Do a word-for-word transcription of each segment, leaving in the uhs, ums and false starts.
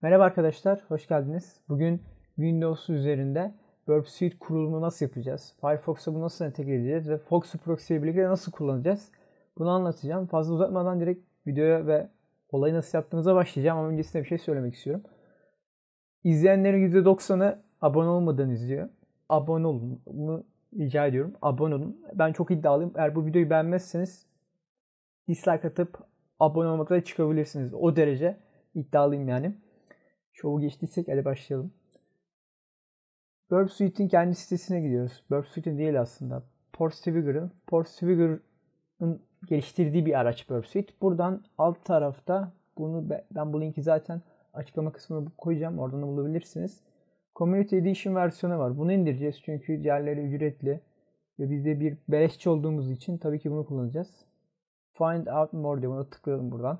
Merhaba arkadaşlar, hoş geldiniz. Bugün Windows üzerinde Burp Suite kurulumu nasıl yapacağız? Firefox'a bunu nasıl entegre edeceğiz ve Foxy Proxy ile birlikte nasıl kullanacağız? Bunu anlatacağım. Fazla uzatmadan direkt videoya ve olayı nasıl yaptığımıza başlayacağım ama öncesinde bir şey söylemek istiyorum. İzleyenlerin yüzde doksanı abone olmadan izliyor. Abone olun. Bunu rica ediyorum. Abone olun. Ben çok iddialıyım. Eğer bu videoyu beğenmezseniz dislike atıp abone olmakla çıkabilirsiniz. O derece iddialıyım yani. Çoğu geçtiysek hadi başlayalım. Burp Suite'in kendi sitesine gidiyoruz. Burp Suite'in değil aslında. Portswigger'ın. Portswigger'ın geliştirdiği bir araç Burp Suite. Buradan alt tarafta bunu ben bu linki zaten açıklama kısmına koyacağım. Oradan da bulabilirsiniz. Community Edition versiyonu var. Bunu indireceğiz çünkü diğerleri ücretli. Ve biz de bir beleşçi olduğumuz için tabii ki bunu kullanacağız. Find out more diye buna tıklayalım buradan.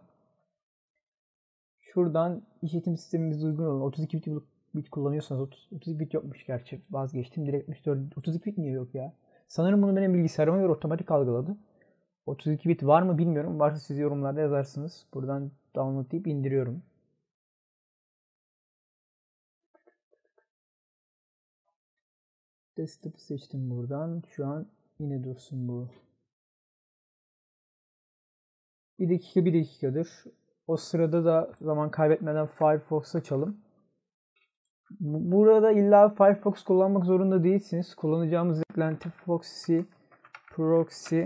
Şuradan işletim sistemimize uygun olan otuz iki bit bit kullanıyorsanız otuz iki bit yokmuş gerçi vazgeçtim. Direkt yetmiş dört otuz iki bit niye yok ya? Sanırım bunu benim bilgisayarıma göre otomatik algıladı. otuz iki bit var mı bilmiyorum. Varsa siz yorumlarda yazarsınız. Buradan download deyip indiriyorum. Desktop'ı seçtim buradan. Şu an yine dursun bu. Bir dakika bir dakikadır. O sırada da zaman kaybetmeden Firefox açalım. Burada illa Firefox kullanmak zorunda değilsiniz. Kullanacağımız eklenti Foxy Proxy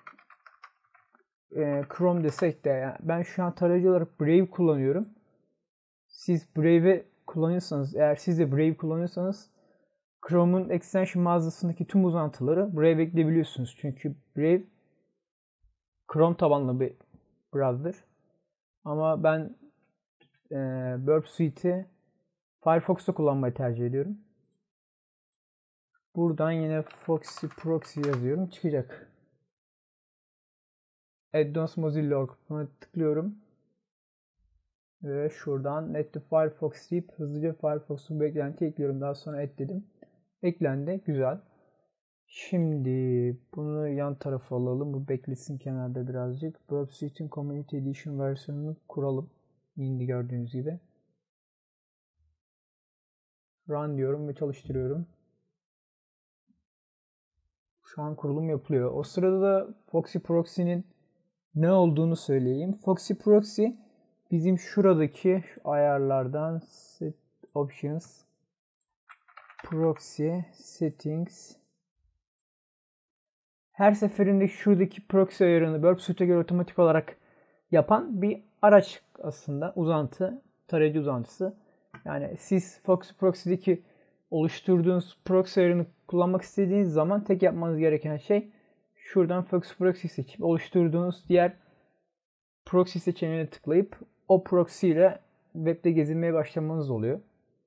e, Chrome desek de yani ben şu an tarayıcı olarak Brave kullanıyorum. Siz Brave'i kullanıyorsanız, eğer siz de Brave kullanıyorsanız Chrome'un extension mağazasındaki tüm uzantıları Brave ekleyebiliyorsunuz. Çünkü Brave Chrome tabanlı bir browser. Ama ben e, Burp Suite'i Firefox'ta kullanmayı tercih ediyorum. Buradan yine Foxy Proxy yazıyorum. Çıkacak. Add-ons Mozilla nokta org. Buna tıklıyorum. Ve şuradan Add to Firefox deyip hızlıca Firefox'un beklenti ekliyorum. Daha sonra add dedim. Eklendi. Güzel. Şimdi bunu yan tarafa alalım. Bu beklesin kenarda birazcık. Burp Suite'in Community Edition versiyonunu kuralım. İndi gördüğünüz gibi. Run diyorum ve çalıştırıyorum. Şu an kurulum yapılıyor. O sırada da Foxy Proxy'nin ne olduğunu söyleyeyim. Foxy Proxy bizim şuradaki şu ayarlardan Set Options, Proxy, Settings. Her seferinde şuradaki proxy ayarını Burp Suite'e göre otomatik olarak yapan bir araç aslında. Uzantı, tarayıcı uzantısı. Yani siz Foxy Proxy'deki oluşturduğunuz proxy ayarını kullanmak istediğiniz zaman tek yapmanız gereken şey şuradan Foxy Proxy seçip oluşturduğunuz diğer proxy seçeneğine tıklayıp o proxy ile webde gezinmeye başlamanız oluyor.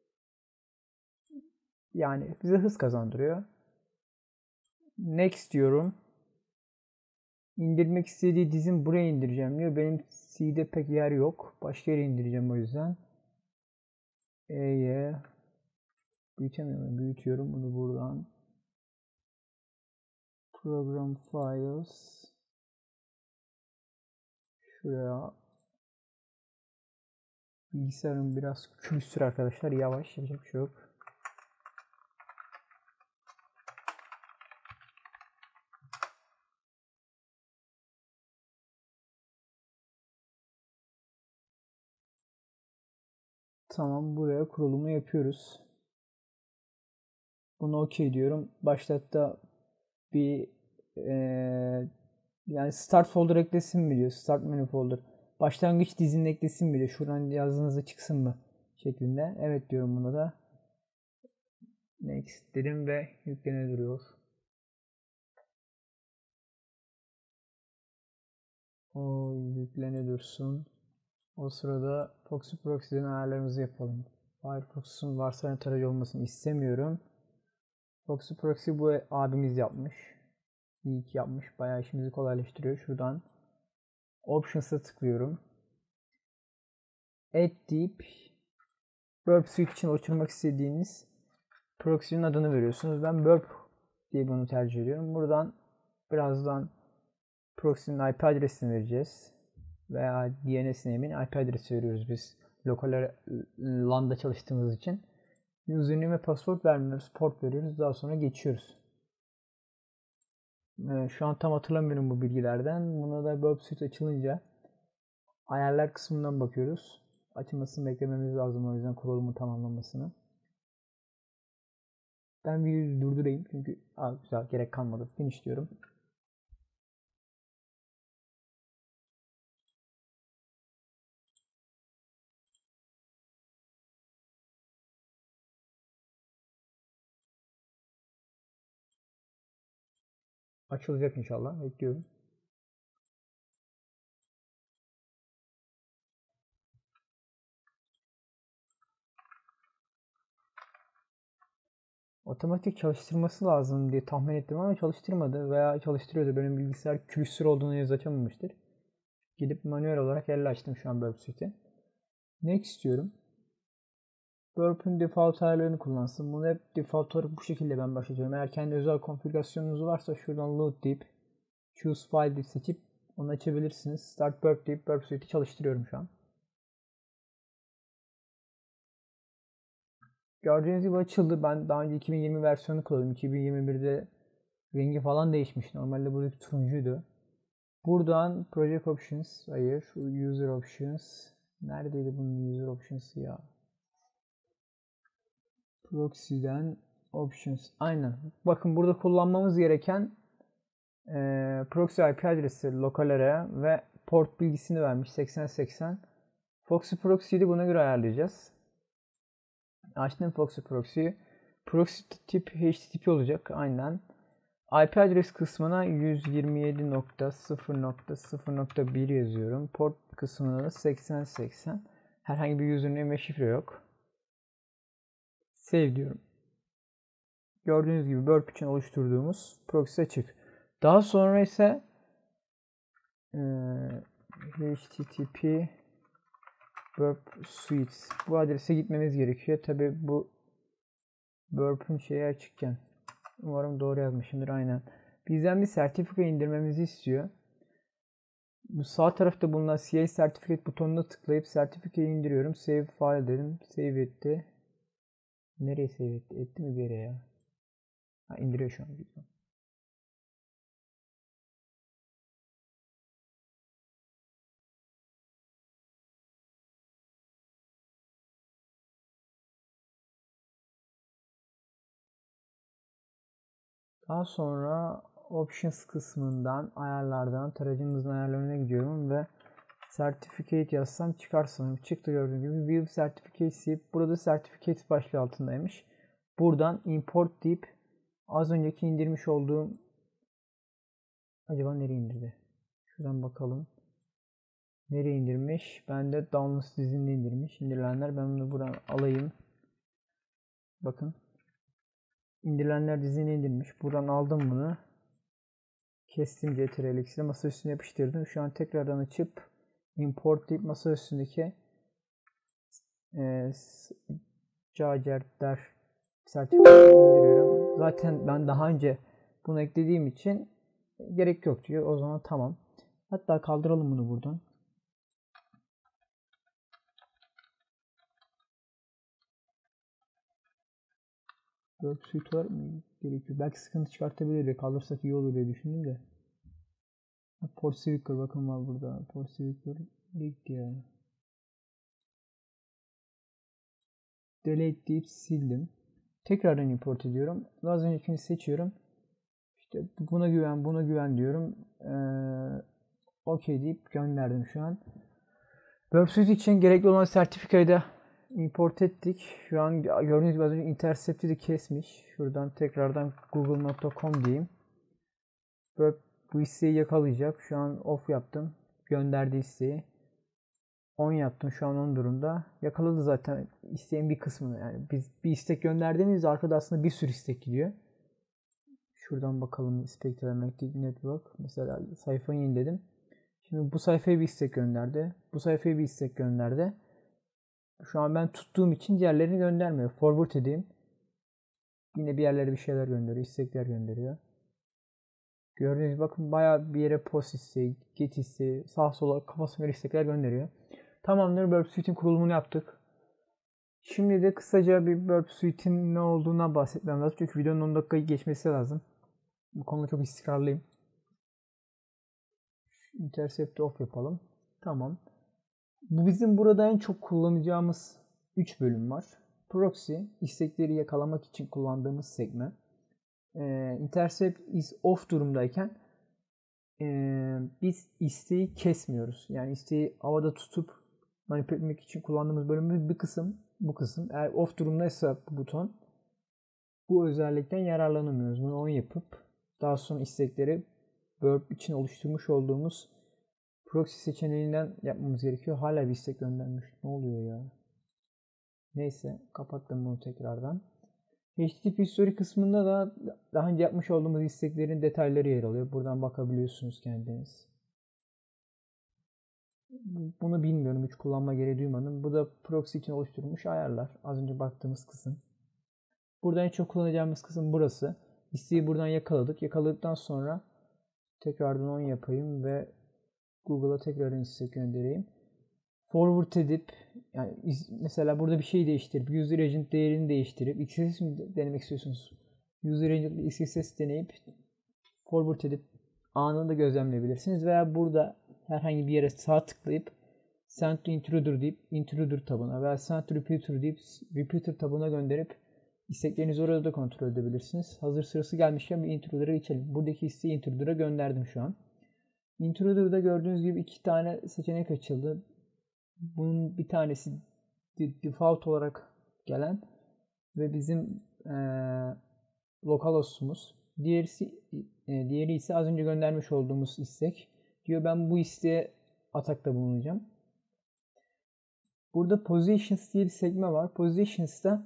Yani bize hız kazandırıyor. Next diyorum. İndirmek istediği dizim buraya indireceğim diyor. Benim C'de pek yer yok. Başka yere indireceğim o yüzden. E'ye büyütemiyorum. Büyütüyorum bunu buradan. Program Files. Şuraya. Bilgisayarım biraz külüstür arkadaşlar. Yavaş yapacak bir şey yok. Tamam, buraya kurulumu yapıyoruz. Bunu okey diyorum. Başlatta bir ee, yani start folder eklesin mi diyor. Start menu folder. Başlangıç dizinin eklesin mi diyor. Şuradan yazdığınızda çıksın mı şeklinde. Evet diyorum buna da. Next dedim ve yüklene duruyor. O yüklene dursun. O sırada Foxy Proxy'den ayarlarımızı yapalım. Firefox'un varsayılan tarayıcı olmasını istemiyorum. Foxy Proxy bu abimiz yapmış. İyi ki yapmış. Bayağı işimizi kolaylaştırıyor. Şuradan Options'a tıklıyorum. Add deyip Burp Suite için oluşturmak istediğiniz proxy'nin adını veriyorsunuz. Ben Burp diye bunu tercih ediyorum. Buradan birazdan proxy'nin I P adresini vereceğiz. Veya D N S name'in I P adresi veriyoruz biz Lokal LAN'da çalıştığımız için. Username ve password vermiyoruz. Port veriyoruz. Daha sonra geçiyoruz. Ee, şu an tam hatırlamıyorum bu bilgilerden. Buna da Burp Suite açılınca ayarlar kısmından bakıyoruz. Açılmasını beklememiz lazım, o yüzden kurulumun tamamlanmasını. Ben videoyu durdurayım çünkü aa, güzel, gerek kalmadı. Finish diyorum. Açılacak inşallah. Bekliyorum. Otomatik çalıştırması lazım diye tahmin ettim ama çalıştırmadı veya çalıştırıyordu. Benim bilgisayar külüstür olduğunu henüz açamamıştır. Gidip manuel olarak elle açtım şu an Burp Suite'i. Next diyorum. Burp'ün default ayarlarını kullansın. Bunu hep default olarak bu şekilde ben başlatıyorum. Eğer kendi özel konfigürasyonunuz varsa şuradan load deyip choose file deyip seçip onu açabilirsiniz. Start Burp deyip Burp Suite'i çalıştırıyorum şu an. Gördüğünüz gibi açıldı. Ben daha önce iki bin yirmi versiyonu kullandım. iki bin yirmi birde rengi falan değişmiş. Normalde buradaki turuncuydu. Buradan Project Options, hayır, User Options. Neredeydi bunun User Options'ı ya? Proxy'den Options. Aynen. Bakın burada kullanmamız gereken e, proxy I P adresi, lokal area ve port bilgisini vermiş seksen seksen. Foxy Proxy'yi buna göre ayarlayacağız. Açtım Foxy Proxy'yi. Proxy tip H T T P olacak. Aynen. I P adres kısmına yüz yirmi yedi nokta sıfır nokta sıfır nokta bir yazıyorum. Port kısmına da seksen seksen. Herhangi bir username ve şifre yok. Save diyorum. Gördüğünüz gibi Burp için oluşturduğumuz proxy açık. Daha sonra ise e, H T T P Burp Suite. Bu adrese gitmeniz gerekiyor. Tabi bu Burp'ün şeyi açıkken. Umarım doğru yazmışımdır, aynen. Bizden bir sertifika indirmemizi istiyor. Bu sağ tarafta bulunan C A Certificate butonuna tıklayıp sertifikayı indiriyorum. Save file dedim. Save etti. Nereye save etti? Etti mi bir yere ya? Ha, indiriyor şu an. Daha sonra Options kısmından, ayarlardan, tarayıcımızın ayarlarına gidiyorum ve Certificate yazsam çıkar sanırım. Çıktı gördüğünüz gibi. View Certificates deyip burada Certificates başlığı altındaymış. Buradan import deyip az önceki indirmiş olduğum, acaba nereye indirdi? Şuradan bakalım. Nereye indirmiş? Ben de Downloads dizinde indirmiş. İndirilenler, ben bunu buradan alayım. Bakın. İndirilenler dizine indirmiş. Buradan aldım bunu. Kestim C T R L X'le masa üstüne yapıştırdım. Şu an tekrardan açıp import deyip masa üstündeki e, Cacer sertifikasını indiriyorum. Zaten ben daha önce bunu eklediğim için gerek yok diyor. O zaman tamam. Hatta kaldıralım bunu buradan. Burp Suite var mı? Gerekiyor. Belki sıkıntı çıkartabilir diye kaldırsak iyi olur diye düşündüm de. Port Speaker bakın var burada. Port Speaker gitti ya. Delete deyip sildim. Tekrardan import ediyorum. Az öncekini seçiyorum. İşte buna güven, buna güven diyorum. Ee, OK deyip gönderdim şu an. Burp Suite için gerekli olan sertifikayı da import ettik. Şu an gördüğünüz gibi az önce intercept'i de kesmiş. Şuradan tekrardan google nokta com diyeyim. Burp bu isteği yakalayacak. Şu an off yaptım. Gönderdi isteği. on yaptım. Şu an on durumda. Yakaladı zaten isteğin bir kısmını. Yani biz bir istek gönderdiğimizde arkada aslında bir sürü istek gidiyor. Şuradan bakalım Spectral Magnetic Network. Mesela sayfayı yeniledim. Şimdi bu sayfaya bir istek gönderdi. Bu sayfaya bir istek gönderdi. Şu an ben tuttuğum için diğerlerini göndermiyor. Forward edeyim. Yine bir yerlere bir şeyler gönderiyor. İstekler gönderiyor. Gördüğünüz gibi bakın bayağı bir yere post isteği, get isteği, sağa sola kafasına göre istekler gönderiyor. Tamamdır. Burp Suite'in kurulumunu yaptık. Şimdi de kısaca bir Burp Suite'in ne olduğuna bahsetmem lazım. Çünkü videonun on dakikayı geçmesi lazım. Bu konuda çok istikrarlıyım. Intercept off yapalım. Tamam. Bu bizim burada en çok kullanacağımız üç bölüm var. Proxy, istekleri yakalamak için kullandığımız sekme. Ee, intercept is off durumdayken ee, biz isteği kesmiyoruz. Yani isteği havada tutup manipüle etmek için kullandığımız bölümün bir kısım bu kısım. Eğer off durumdaysa bu buton, bu özellikten yararlanamıyoruz. Bunu on yapıp daha sonra istekleri burp için oluşturmuş olduğumuz proxy seçeneğinden yapmamız gerekiyor. Hala bir istek göndermiş. Ne oluyor ya? Neyse, kapattım bunu tekrardan. H T T P History kısmında da daha önce yapmış olduğumuz isteklerin detayları yer alıyor. Buradan bakabiliyorsunuz kendiniz. Bunu bilmiyorum. Hiç kullanma gereği duymadım. Bu da proxy için oluşturulmuş ayarlar. Az önce baktığımız kısım. Burada en çok kullanacağımız kısım burası. İsteği buradan yakaladık. Yakaladıktan sonra tekrardan on yapayım ve Google'a tekrar istek göndereyim. Forward edip yani mesela burada bir şey değiştirip user agent değerini değiştirip X S S mi denemek istiyorsunuz? User agent X S S deneyip forward edip anında gözlemleyebilirsiniz veya burada herhangi bir yere sağ tıklayıp send to intruder deyip intruder tabına veya send to repeater deyip repeater tabına gönderip isteklerinizi orada da kontrol edebilirsiniz. Hazır sırası gelmişken bir intruder'a geçelim. Buradaki isteği intruder'a gönderdim şu an. Intruder'da gördüğünüz gibi iki tane seçenek açıldı. Bunun bir tanesi default olarak gelen ve bizim e, localhost'umuz. Diğerisi, e, diğeri ise az önce göndermiş olduğumuz istek. Diyor ben bu isteğe atakta bulunacağım. Burada positions diye bir sekme var. Positions'ta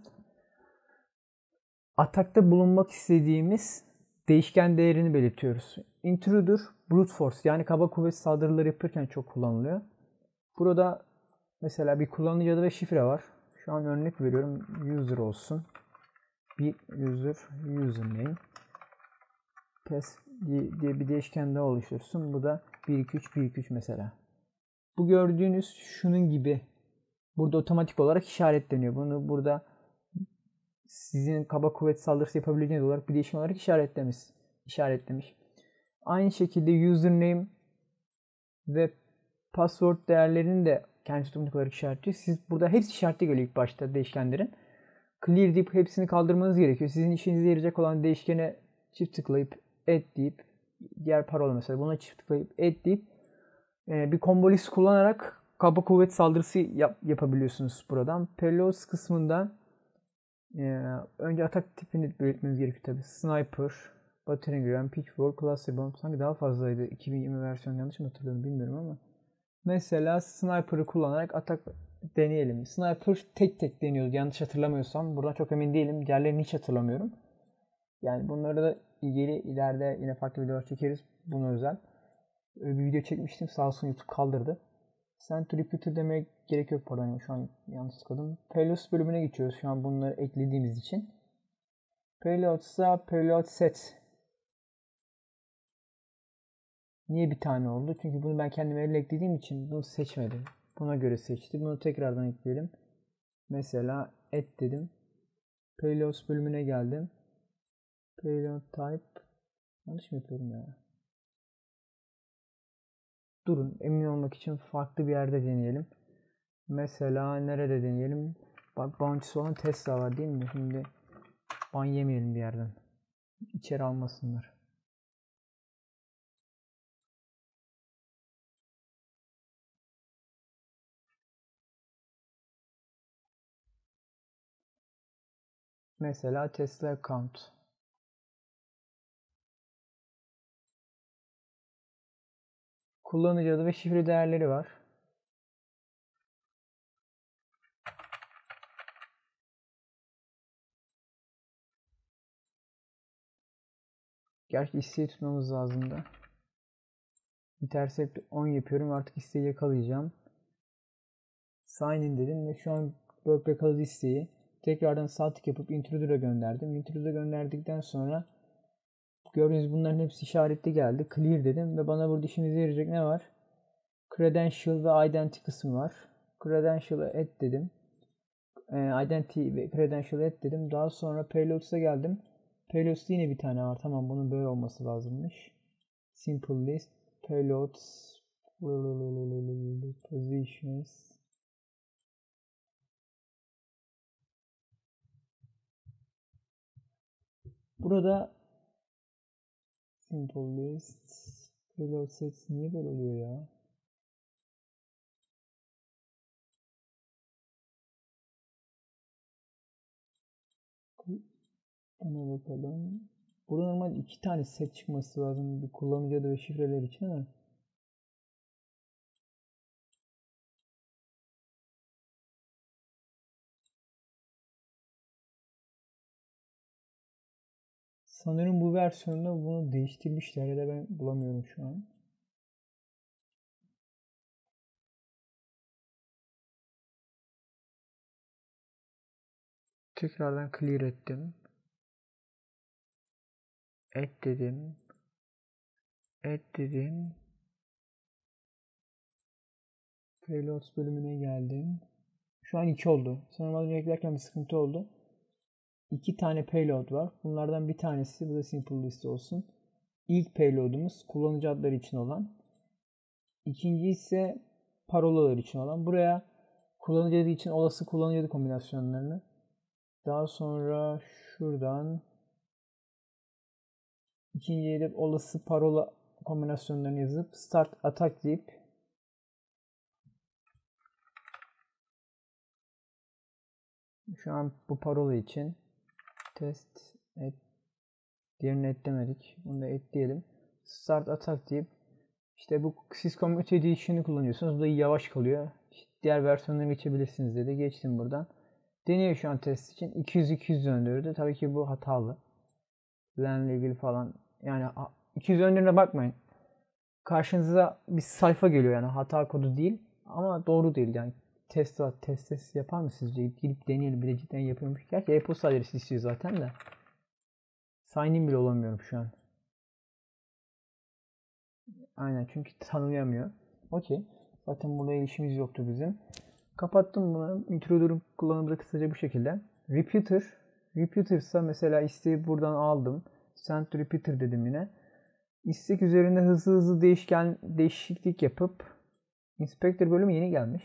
atakta bulunmak istediğimiz değişken değerini belirtiyoruz. Intruder, brute force yani kaba kuvvet saldırıları yapırken çok kullanılıyor. Burada mesela bir kullanıcı adı ve şifre var. Şu an örnek veriyorum. User olsun. Bir user, username. Test diye bir değişken daha oluştursun. Bu da bir iki üç bir iki üç mesela. Bu gördüğünüz şunun gibi. Burada otomatik olarak işaretleniyor. Bunu burada sizin kaba kuvvet saldırısı yapabileceğiniz olarak bir değişken olarak işaretlemiş. işaretlemiş. Aynı şekilde username ve password değerlerini de kendi otomatik olarak işaretliyor. Siz burada hepsi işaretli geliyor ilk başta değişkenlerin. Clear deyip hepsini kaldırmanız gerekiyor. Sizin işinize yarayacak olan değişkene çift tıklayıp add deyip diğer parola mesela buna çift tıklayıp add deyip bir combo list kullanarak kaba kuvvet saldırısı yap, yapabiliyorsunuz buradan. Payloads kısmında önce atak tipini belirtmeniz gerekiyor tabi. Sniper, Battering Ram, Pitchfork, Cluster Bomb sanki daha fazlaydı. iki bin yirmi versiyon yanlış mı hatırlıyorum bilmiyorum ama. Mesela Sniper'ı kullanarak atak deneyelim. Sniper tek tek deniyordu yanlış hatırlamıyorsam. Buradan çok emin değilim. Diğerlerini hiç hatırlamıyorum. Yani bunları da ilgili ileride yine farklı videolar çekeriz. Buna özel. Öyle bir video çekmiştim. Sağ olsun YouTube kaldırdı. Send to repeater demeye gerek yok pardon. Şu an yanlış tıkladım. Payloads bölümüne geçiyoruz. Şu an bunları eklediğimiz için. Payloads'a payload set. Niye bir tane oldu? Çünkü bunu ben kendim elle eklediğim için bunu seçmedim. Buna göre seçti. Bunu tekrardan ekleyelim. Mesela add dedim. Payloads bölümüne geldim. Payload type. Yanlış mı yapıyorum ya? Durun. Emin olmak için farklı bir yerde deneyelim. Mesela nerede deneyelim? Bak bounty'si olan Tesla var değil mi? Şimdi ban yemeyelim bir yerden. İçeri almasınlar. Mesela Tesla account. Kullanıcı adı ve şifre değerleri var. Gerçi isteği tutmamız lazım da. Intercept on yapıyorum. Artık isteği yakalayacağım. Sign in dedim ve şu an burp yakaladı isteği. Tekrardan sağ tık yapıp intruder'a gönderdim. Intruder'a gönderdikten sonra gördüğünüz bunların hepsi işaretli geldi. Clear dedim ve bana burada işinize yarayacak ne var? Credential ve Identity kısmı var. Credential'ı et dedim. E, identity ve credential'ı et dedim. Daha sonra payloads'a geldim. Payloads'ta yine bir tane var. Tamam, bunun böyle olması lazımmış. Simple list. Payloads. Positions. Burada simple list. Payload sets niye böyle oluyor ya? Ona bakalım. Burada normal iki tane set çıkması lazım bir kullanıcı adı ve şifreler için ama sanırım bu versiyonda bunu değiştirmişler ya da ben bulamıyorum şu an. Tekrardan clear ettim. Et dedim. Et dedim. Payloads bölümüne geldim. Şu an iki oldu. Sanırım az önce eklerken bir sıkıntı oldu. İki tane payload var. Bunlardan bir tanesi, bu da simple list olsun. İlk payload'umuz kullanıcı adları için olan. İkinci ise parolalar için olan. Buraya kullanıcı adı için olası kullanıcı adı kombinasyonlarını. Daha sonra şuradan ikinciye de olası parola kombinasyonlarını yazıp start attack deyip şu an bu parola için test et, diğerini eklemedik. Bunu da ekleyelim. Start attack deyip işte bu siz Community Edition'ı kullanıyorsunuz. Bu da yavaş kalıyor. İşte diğer versiyonlara geçebilirsiniz dedi. Geçtim buradan. Deniyor şu an test için. iki yüz iki yüz döndürdü. Tabii ki bu hatalı. LAN ile ilgili falan. Yani iki yüz döndüğüne bakmayın. Karşınıza bir sayfa geliyor yani hata kodu değil. Ama doğru değil yani. Test var. Test test yapar mı sizce? Gidip deneyelim. Bir de cidden yapıyormuş. Gerçi e-posta adresi istiyor zaten de. Sign in bile olamıyorum şu an. Aynen, çünkü tanımlayamıyor. Okey. Zaten burada işimiz yoktu bizim. Kapattım bunu. Introducer'ın kullanımı da kısaca bu şekilde. Repeater. Repeater ise mesela isteği buradan aldım. Send to repeater dedim yine. İstek üzerinde hızlı hızlı değişken değişiklik yapıp Inspector bölümü yeni gelmiş.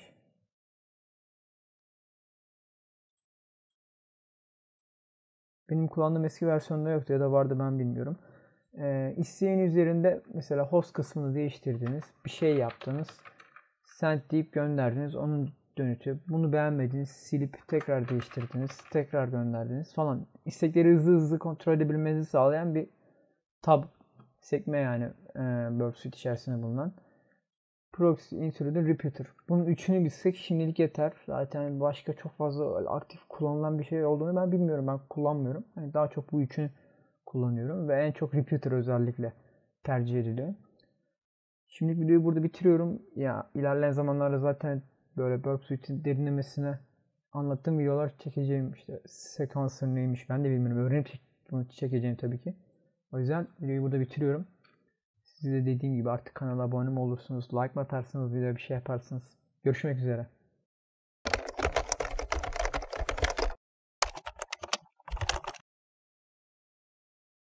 Benim kullandığım eski versiyonda yoktu ya da vardı, ben bilmiyorum. Ee, isteğin üzerinde mesela host kısmını değiştirdiniz. Bir şey yaptınız. Send deyip gönderdiniz. Onun dönütü. Bunu beğenmediniz. Silip tekrar değiştirdiniz. Tekrar gönderdiniz falan. İstekleri hızlı hızlı kontrol edebilmenizi sağlayan bir tab sekme yani e, Burp Suite içerisinde bulunan. Proxy, Intruder, Repeater. Bunun üçünü bilsek şimdilik yeter. Zaten başka çok fazla aktif kullanılan bir şey olduğunu ben bilmiyorum. Ben kullanmıyorum. Yani daha çok bu üçünü kullanıyorum ve en çok Repeater özellikle tercih ediliyor. Şimdi videoyu burada bitiriyorum. Ya ilerleyen zamanlarda zaten böyle Burp Suite'in derinlemesine anlattığım videolar çekeceğim. İşte sekansır neymiş ben de bilmiyorum. Öğrenip bunu çekeceğim tabii ki. O yüzden videoyu burada bitiriyorum. Size dediğim gibi artık kanala abone mi olursunuz, like mı atarsınız, videoya bir şey yaparsınız. Görüşmek üzere.